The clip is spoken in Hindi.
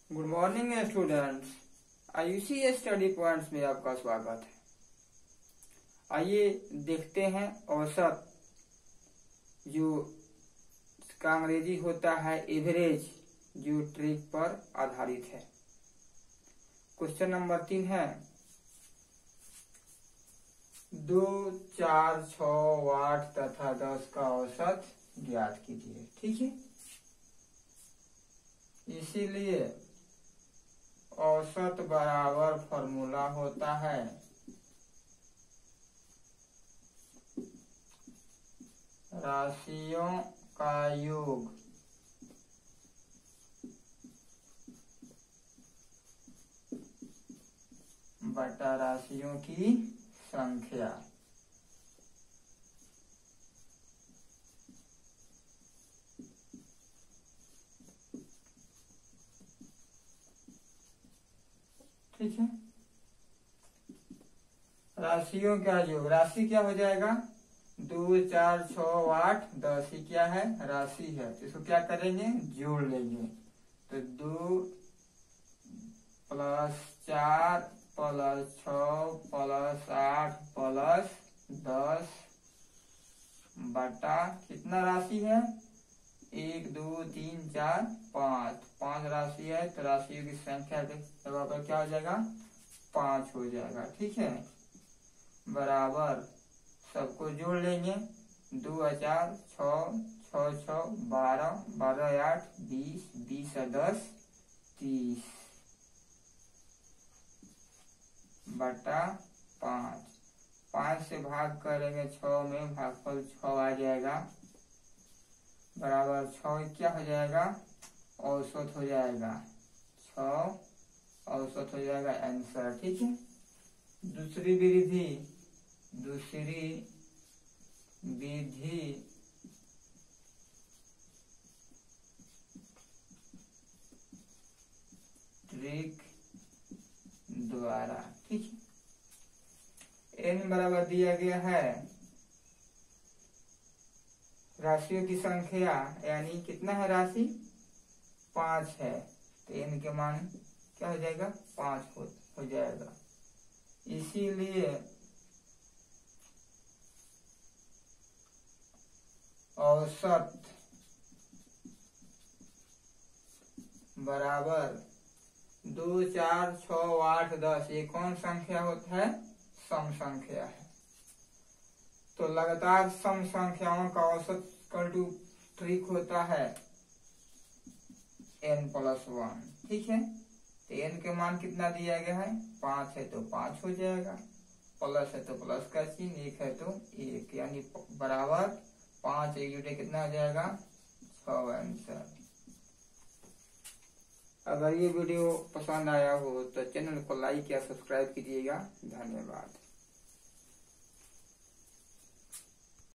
Good morning students. Ayushi study points में आपका स्वागत है। आइए देखते हैं औसत, जो इसका अंग्रेजी होता है एवरेज, जो ट्रिक पर आधारित है। क्वेश्चन नंबर 3 है 2, 4, 6, 8 तथा 10 का औसत ज्ञात कीजिए। ठीक है, इसीलिए औसत बराबर फॉर्मूला होता है राशियों का योग बटा राशियों की संख्या। ठीक है, राशियों का योग, राशि क्या हो जाएगा 2, 4, 6, 8, 10 ही क्या है राशि है, तो इसको क्या करेंगे जोड़ लेंगे। तो 2 + 4 + 6 + 8 + 10 बटा कितना राशि है 1, 2, 3, 4, 5 राशि है, तो राशियों की संख्या पर क्या हो जाएगा 5 हो जाएगा। ठीक है, बराबर सबको जोड़ लेंगे। 2 × 4 = 6, 6 × 6 = 12, 12 × 8 = 20, 20 × 10 = 30 बटा 5। 5 से भाग करेंगे 6 में, भागफल 6 आ जाएगा, बराबर 6 क्या हो जाएगा औसत हो जाएगा, 6 औसत हो जाएगा आंसर। ठीक है, दूसरी विधि ट्रिक द्वारा। ठीक है, n बराबर दिया गया है राशियों की संख्या, यानी कितना है राशि 5 है, तो n के मान क्या हो जाएगा 5 हो जाएगा। इसीलिए औसत बराबर 2, 4, 6, 8, 10 ये कौन संख्या होता है सम संख्या है। तो लगातार सम संख्याओं का औसत = ट्रिक होता है n + 1। ठीक है, तो n के मान कितना दिया गया है 5 है, तो 5 हो जाएगा, प्लस है तो प्लस का चिन्ह, 1 है तो 1, यानी बराबर 5 1 जुटे कितना हो जाएगा 6 आंसर। अगर ये वीडियो पसंद आया हो तो चैनल को लाइक या सब्सक्राइब कीजिएगा। धन्यवाद।